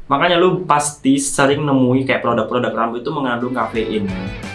Makanya lu pasti sering nemui kayak produk-produk rambut itu mengandung kafein.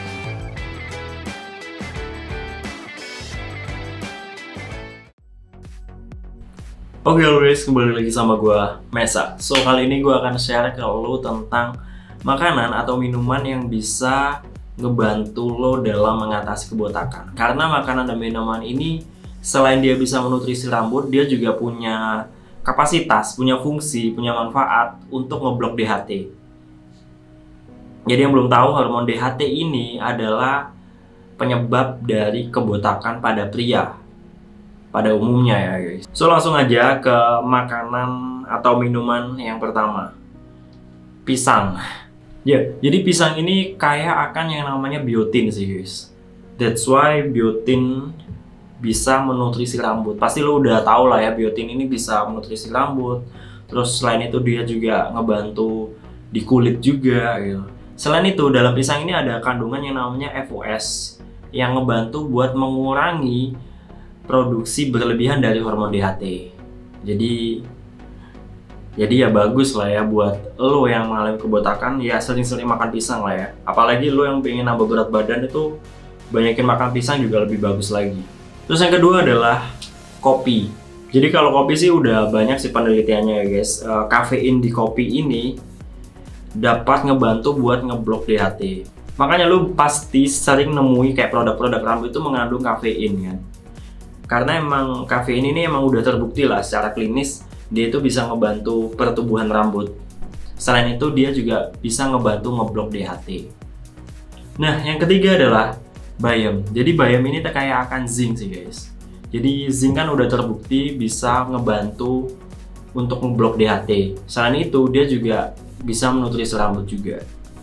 Oke guys, kembali lagi sama gua Mesa. So kali ini gua akan share ke lo tentang makanan atau minuman yang bisa ngebantu lo dalam mengatasi kebotakan. Karena makanan dan minuman ini selain dia bisa menutrisi rambut, dia juga punya kapasitas, punya fungsi, punya manfaat untuk ngeblok DHT. Jadi yang belum tahu, hormon DHT ini adalah penyebab dari kebotakan pada pria pada umumnya ya guys. So langsung aja ke makanan atau minuman yang pertama, pisang. Ya, jadi pisang ini kaya akan yang namanya biotin sih guys. That's why biotin bisa menutrisi rambut. Pasti lo udah tahu lah ya, biotin ini bisa menutrisi rambut. Terus selain itu dia juga ngebantu di kulit juga gitu. Selain itu dalam pisang ini ada kandungan yang namanya FOS yang ngebantu buat mengurangi produksi berlebihan dari hormon DHT. Jadi ya bagus lah ya buat lo yang mengalami kebotakan, ya sering-sering makan pisang lah ya. Apalagi lo yang pengen nambah berat badan itu banyakin makan pisang juga lebih bagus lagi. Terus yang kedua adalah kopi. Jadi kalau kopi sih udah banyak sih penelitiannya ya guys. Kafein di kopi ini dapat ngebantu buat ngeblok DHT. Makanya lo pasti sering nemui kayak produk-produk rambut itu mengandung kafein kan. Karena emang kafein ini emang udah terbukti lah secara klinis dia itu bisa ngebantu pertumbuhan rambut. Selain itu dia juga bisa ngebantu ngeblok DHT. Nah yang ketiga adalah bayam. Jadi bayam ini kaya akan zinc sih guys. Jadi zinc kan udah terbukti bisa ngebantu untuk ngeblok DHT. Selain itu dia juga bisa menutrisi rambut juga.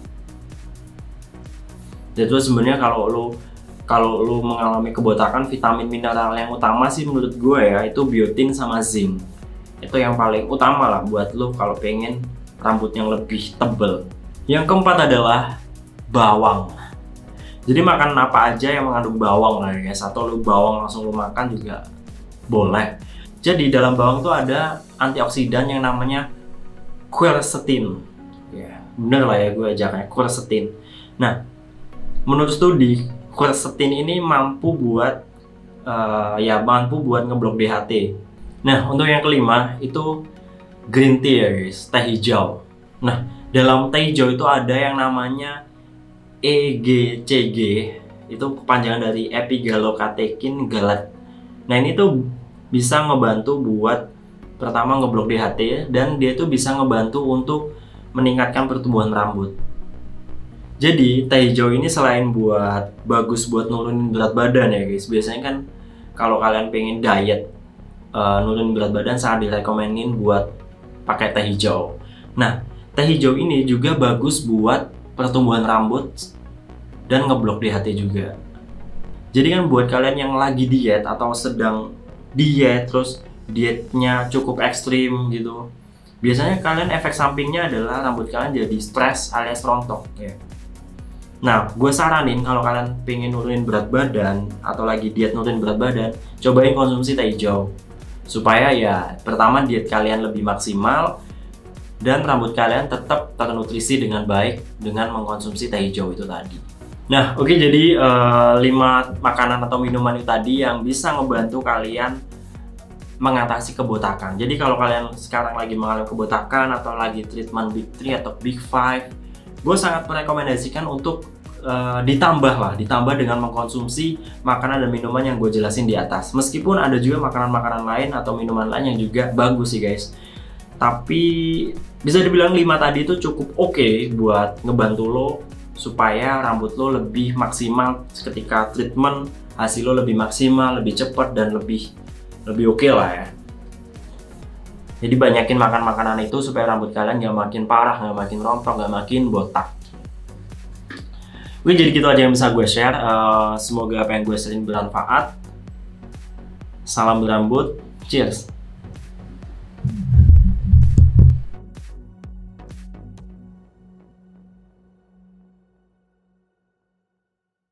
Jadi sebenarnya kalau lu mengalami kebotakan, vitamin mineral yang utama sih menurut gue ya itu biotin sama zinc. Itu yang paling utama lah buat lu kalau pengen rambut yang lebih tebal. Yang keempat adalah bawang. Jadi makan apa aja yang mengandung bawang lah ya guys, atau lu bawang langsung lu makan juga boleh. Jadi dalam bawang tuh ada antioksidan yang namanya quercetin. Ya, bener lah ya gue ajaknya quercetin. Nah, menurut studi quercetin ini mampu buat ngeblok DHT. Nah, untuk yang kelima itu green tea ya guys, teh hijau. Nah, dalam teh hijau itu ada yang namanya EGCG, itu kepanjangan dari epigallocatechin gallate. Nah, ini tuh bisa ngebantu buat pertama ngeblok DHT dan dia tuh bisa ngebantu untuk meningkatkan pertumbuhan rambut. Jadi teh hijau ini selain buat bagus buat nurunin berat badan ya guys, biasanya kan kalau kalian pengen diet nurunin berat badan sangat direkomenin buat pakai teh hijau. Nah teh hijau ini juga bagus buat pertumbuhan rambut dan ngeblok DHT juga. Jadi kan buat kalian yang lagi diet atau sedang diet terus dietnya cukup ekstrim gitu, biasanya kalian efek sampingnya adalah rambut kalian jadi stres alias rontok ya. Nah, gue saranin kalau kalian pengen nurunin berat badan atau lagi diet nurunin berat badan, cobain konsumsi teh hijau. Supaya ya, pertama diet kalian lebih maksimal dan rambut kalian tetap ternutrisi dengan baik dengan mengkonsumsi teh hijau itu tadi. Nah, oke, jadi 5 makanan atau minuman itu tadi yang bisa ngebantu kalian mengatasi kebotakan. Jadi kalau kalian sekarang lagi mengalami kebotakan atau lagi treatment Big 3 atau Big 5, gue sangat merekomendasikan untuk ditambah dengan mengkonsumsi makanan dan minuman yang gue jelasin di atas. Meskipun ada juga makanan-makanan lain atau minuman lain yang juga bagus sih guys. Tapi bisa dibilang 5 tadi itu cukup oke buat ngebantu lo supaya rambut lo lebih maksimal ketika treatment, hasil lo lebih maksimal, lebih cepat dan lebih oke lah ya. Jadi banyakin makan makanan itu supaya rambut kalian gak makin parah, gak makin rontok, gak makin botak. Oke, jadi gitu aja yang bisa gue share. Semoga apa yang gue sharing bermanfaat. Salam berambut, cheers!